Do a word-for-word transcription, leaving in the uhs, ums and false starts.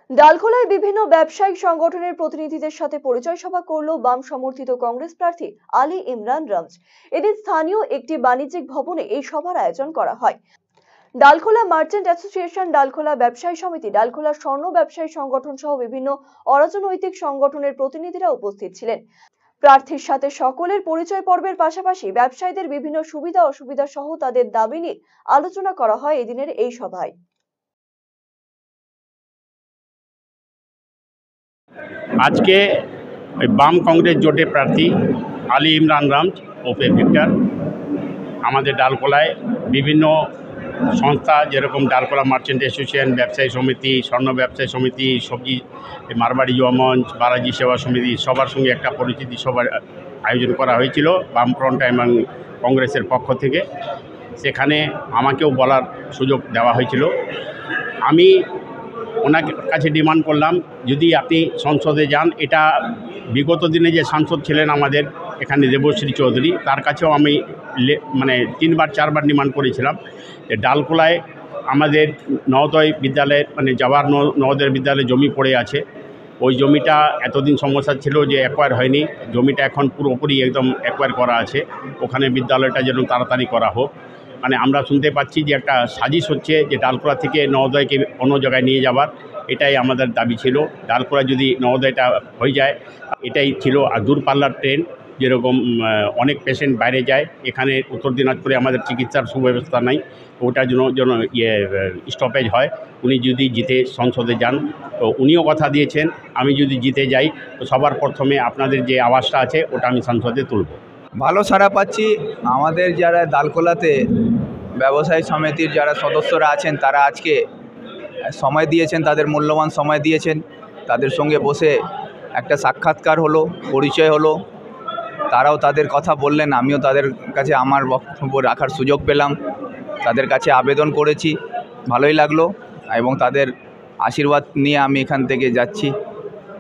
ডালখোলায় বিভিন্ন ব্যবসায়িক সংগঠনের প্রতিনিধিদের সাথে পরিচয় সভা করল বাম সমর্থিত কংগ্রেস প্রার্থী আলী ইমরান রমজ। এদিন স্থানীয় একটি বাণিজ্যিক ভবনে এই সভার আয়োজন করা হয়। ডালখোলা মার্চেন্ট অ্যাসোসিয়েশন, ডালখোলা ব্যবসায়ী সমিতি, ডালখোলা স্বর্ণ ব্যবসায়ী সংগঠন সহ বিভিন্ন অরাজনৈতিক সংগঠনের প্রতিনিধিরা উপস্থিত ছিলেন। প্রার্থীর সাথে সকলের পরিচয় পর্বের পাশাপাশি ব্যবসায়ীদের বিভিন্ন সুবিধা অসুবিধা সহ তাদের দাবি নিয়ে আলোচনা করা হয় এদিনের এই সভায়। আজকে বাম কংগ্রেস জোটের প্রার্থী আলী ইমরান রমজ ওপে ভিক্টর আমাদের ডালখোলায় বিভিন্ন সংস্থা যেরকম ডালখোলা মার্চেন্ট অ্যাসোসিয়েশন, ব্যবসায়ী সমিতি, স্বর্ণ ব্যবসায়ী সমিতি, সবজি মারবাড়ি যুব মঞ্চ, বালাজি সেবা সমিতি সবার সঙ্গে একটা পরিচিতি সভার আয়োজন করা হয়েছিল বামফ্রন্ট এবং কংগ্রেসের পক্ষ থেকে। সেখানে আমাকেও বলার সুযোগ দেওয়া হয়েছিল। আমি ওনার কাছে ডিমান্ড করলাম, যদি আপনি সংসদে যান, এটা বিগত দিনে যে সাংসদ ছিলেন আমাদের এখানে দেবশ্রী চৌধুরী, তার কাছেও আমি মানে তিনবার চারবার ডিমান্ড করেছিলাম যে ডালখোলায় আমাদের নবোদয় বিদ্যালয়ের মানে জওয়াহর নবোদয় বিদ্যালয়ে জমি পড়ে আছে। ওই জমিটা এতদিন সমস্যা ছিল যে অ্যাকোয়ার হয়নি, জমিটা এখন পুরোপুরি একদম অ্যাকোয়ার করা আছে। ওখানে বিদ্যালয়টা যেন তাড়াতাড়ি করা হোক। মানে আমরা শুনতে পাচ্ছি যে একটা সাজিশ হচ্ছে যে ডালখোলা থেকে নবোদয়কে অন্য জায়গায় নিয়ে যাবার, এটাই আমাদের দাবি ছিল। ডালখোলা যদি নবোদয়টা হয়ে যায়, এটাই ছিল। আর দূরপাল্লার ট্রেন যেরকম অনেক পেশেন্ট বাইরে যায়, এখানে উত্তর দিনাজপুরে আমাদের চিকিৎসার সুব্যবস্থা নাই, ওটার জন্য যেন ইয়ে স্টপেজ হয়। উনি যদি জিতে সংসদে যান, তো উনিও কথা দিয়েছেন আমি যদি জিতে যাই তো সবার প্রথমে আপনাদের যে আওয়াজটা আছে ওটা আমি সংসদে তুলব। ভালো সাড়া পাচ্ছি। আমাদের যারা ডালখোলাতে ব্যবসায়ী সমিতির যারা সদস্যরা আছেন তারা আজকে সময় দিয়েছেন, তাদের মূল্যবান সময় দিয়েছেন। তাদের সঙ্গে বসে একটা সাক্ষাৎকার হলো, পরিচয় হলো, তারাও তাদের কথা বললেন, আমিও তাদের কাছে আমার বক্তব্য রাখার সুযোগ পেলাম। তাদের কাছে আবেদন করেছি, ভালোই লাগলো এবং তাদের আশীর্বাদ নিয়ে আমি এখান থেকে যাচ্ছি।